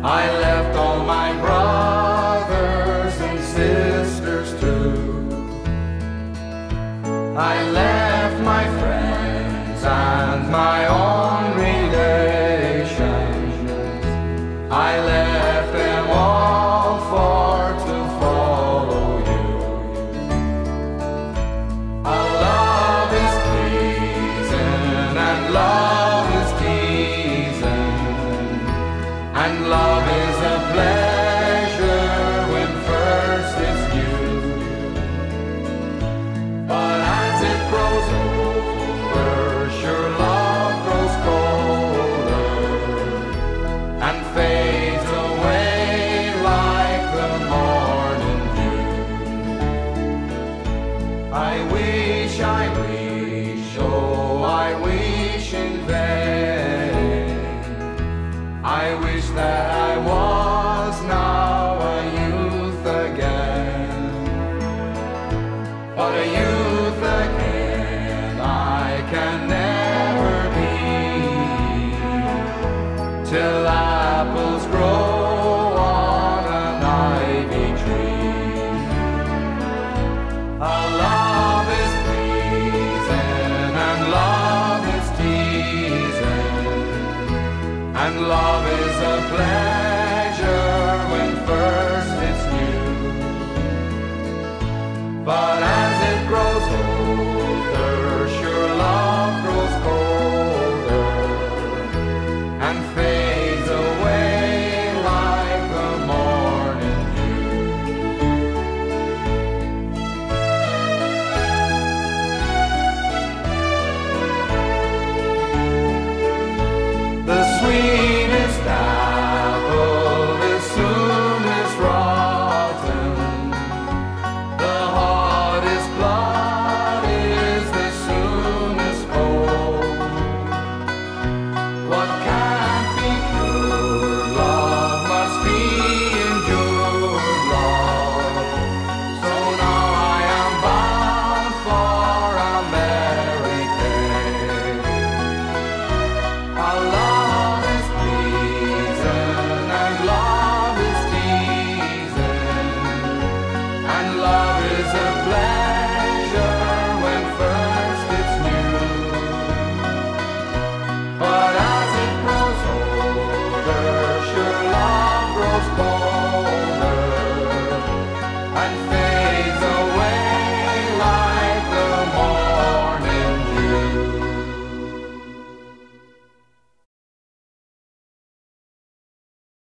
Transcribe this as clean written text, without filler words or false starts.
I left all my brothers and sisters too. I left my friends and my own relations. I left them all for to follow you. Our love is pleasing and love is teasing, and love is a pleasure when first it's new. But as it grows older, sure love grows colder and fades away like the morning dew. I wish, oh I wish in vain. I wish that I was now a youth again. But a youth again I can never be, till apples grow on an ivy tree. Our love is pleasing and love is teasing, and love is a pleasure when first it's new. But as it grows older, sure love grows colder and fades away like the morning dew. The sweetest apple is soonest rotten. The hottest blood is the soonest cold. What can't be cured, love must be endured, love. So now I am bound for a merry day. Our love is pleasing and love is teasing, and love is a pleasure when first it's new. But as it grows older, sure love grows colder